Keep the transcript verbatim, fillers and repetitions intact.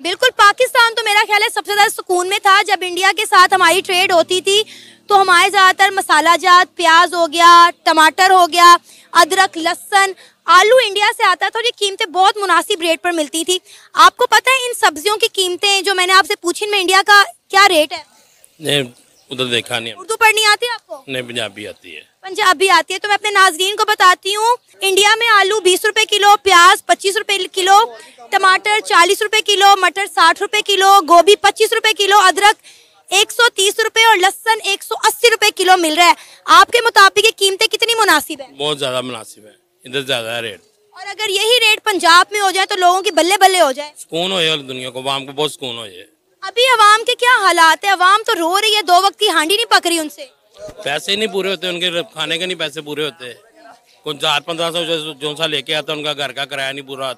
बिल्कुल, पाकिस्तान तो मेरा ख्याल है सबसे ज्यादा सुकून में था जब इंडिया के साथ हमारी ट्रेड होती थी। तो हमारे ज्यादातर मसाला जात, प्याज हो गया, टमाटर हो गया, अदरक, लहसुन, आलू इंडिया से आता था और ये कीमतें बहुत मुनासिब रेट पर मिलती थी। आपको पता है इन सब्जियों की कीमतें जो मैंने आपसे पूछी, इनमें इंडिया का क्या रेट है? नहीं, उधर देखा नहीं। उर्दू पढ़नी आती है आपको? नहीं, पंजाबी आती है। पंजाबी आती है। तो मैं अपने नाजरीन को बताती हूँ, इंडिया में आलू बीस रुपए किलो, प्याज पच्चीस रुपए किलो, टमाटर चालीस रुपए किलो, मटर साठ रुपए किलो, गोभी पच्चीस रुपए किलो, अदरक एक सौ तीस रुपए और लहसुन एक सौ अस्सी रुपए किलो मिल रहा है। आपके मुताबिक ये कीमतें कितनी मुनासिब है? बहुत ज्यादा मुनासिब है, इधर ज्यादा है रेट। और अगर यही रेट पंजाब में हो जाए तो लोगों की बल्ले बल्ले हो जाए। सुकून हो जाए दुनिया को, आवाम को बहुत सुकून हो जाए। अभी अवाम के क्या हालात है? अवाम तो रो रही है, दो वक्त की हांडी नहीं पक रही उनसे। पैसे ही नहीं पूरे होते उनके, खाने के नहीं पैसे पूरे होते। कुछ चार पंद्रह सौ जो, जो सा लेके आता है उनका घर का किराया नहीं पूरा